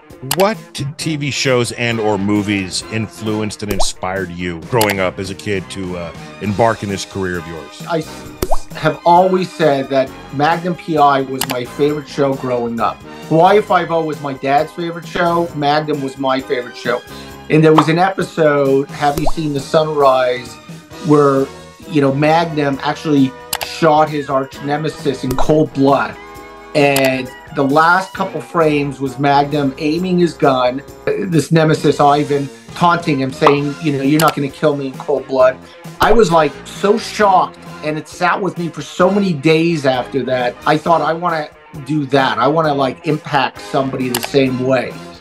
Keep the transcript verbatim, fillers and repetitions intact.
What T V shows and or movies influenced and inspired you growing up as a kid to uh, embark in this career of yours? I have always said that Magnum P I was my favorite show growing up. Hawaii Five-O was my dad's favorite show. Magnum was my favorite show. And there was an episode, have you seen The Sunrise, where, you know, Magnum actually shot his arch nemesis in cold blood. And the last couple frames was Magnum aiming his gun, this nemesis Ivan taunting him, saying, you know, you're not going to kill me in cold blood. I was like so shocked, and it sat with me for so many days after that. I thought, I want to do that. I want to like impact somebody the same way.